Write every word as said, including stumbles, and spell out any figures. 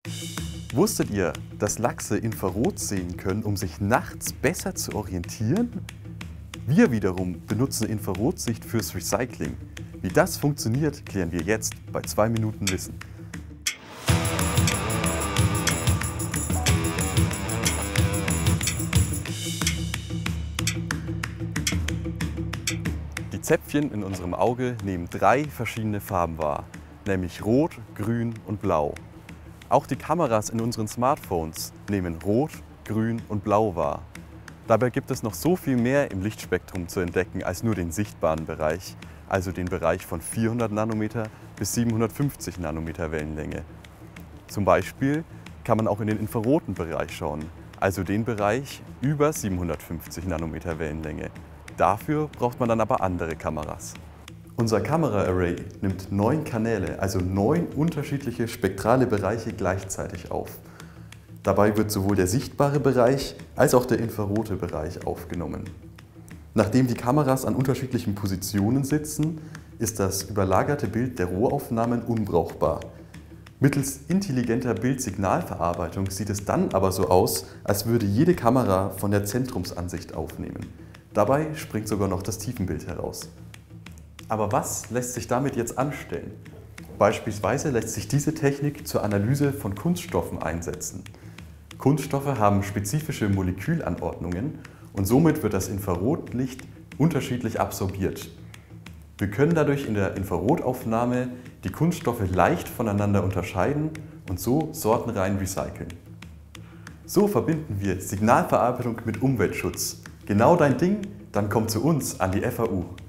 Wusstet ihr, dass Lachse Infrarot sehen können, um sich nachts besser zu orientieren? Wir wiederum benutzen Infrarotsicht fürs Recycling. Wie das funktioniert, klären wir jetzt bei zwei Minuten Wissen. Die Zäpfchen in unserem Auge nehmen drei verschiedene Farben wahr, nämlich Rot, Grün und Blau. Auch die Kameras in unseren Smartphones nehmen Rot, Grün und Blau wahr. Dabei gibt es noch so viel mehr im Lichtspektrum zu entdecken als nur den sichtbaren Bereich, also den Bereich von vierhundert Nanometer bis siebenhundertfünfzig Nanometer Wellenlänge. Zum Beispiel kann man auch in den infraroten Bereich schauen, also den Bereich über siebenhundertfünfzig Nanometer Wellenlänge. Dafür braucht man dann aber andere Kameras. Unser Kamera-Array nimmt neun Kanäle, also neun unterschiedliche spektrale Bereiche gleichzeitig auf. Dabei wird sowohl der sichtbare Bereich als auch der infrarote Bereich aufgenommen. Nachdem die Kameras an unterschiedlichen Positionen sitzen, ist das überlagerte Bild der Rohaufnahmen unbrauchbar. Mittels intelligenter Bildsignalverarbeitung sieht es dann aber so aus, als würde jede Kamera von der Zentrumsansicht aufnehmen. Dabei springt sogar noch das Tiefenbild heraus. Aber was lässt sich damit jetzt anstellen? Beispielsweise lässt sich diese Technik zur Analyse von Kunststoffen einsetzen. Kunststoffe haben spezifische Molekülanordnungen und somit wird das Infrarotlicht unterschiedlich absorbiert. Wir können dadurch in der Infrarotaufnahme die Kunststoffe leicht voneinander unterscheiden und so sortenrein recyceln. So verbinden wir Signalverarbeitung mit Umweltschutz. Genau dein Ding? Dann komm zu uns an die F A U.